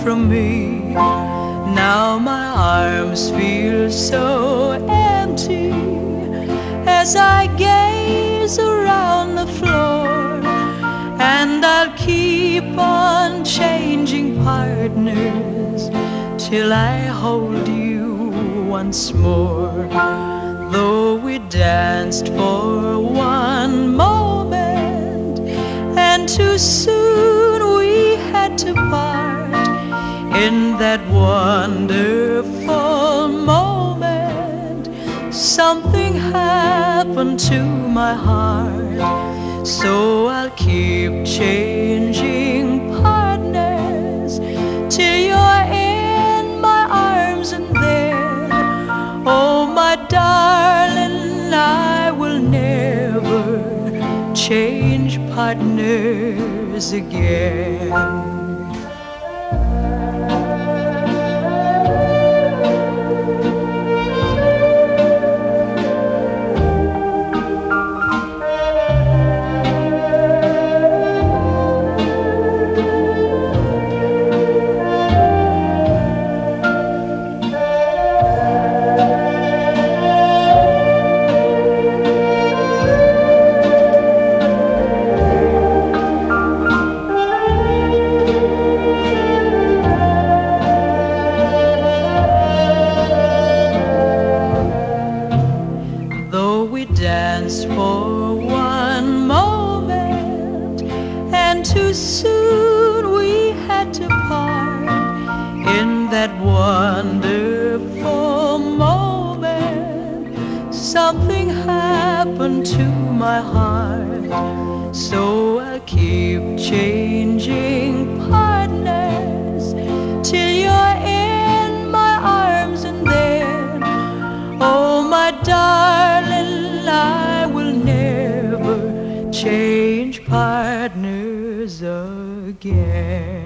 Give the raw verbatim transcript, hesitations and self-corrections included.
from me. Now my arms feel so empty as I gaze around the floor, and I'll keep on changing partners till I hold you once more. Though we danced for one moment and too soon we had to part, in that wonderful moment something happened to my heart. So I'll keep changing partners till you're in my arms, and then, oh my darling, I will never change partners again. Danced for one moment and too soon we had to part, in that wonderful moment something happened to my heart. So I'll keep changing partners till you're in my arms, and then, oh my darling, I will never change partners again.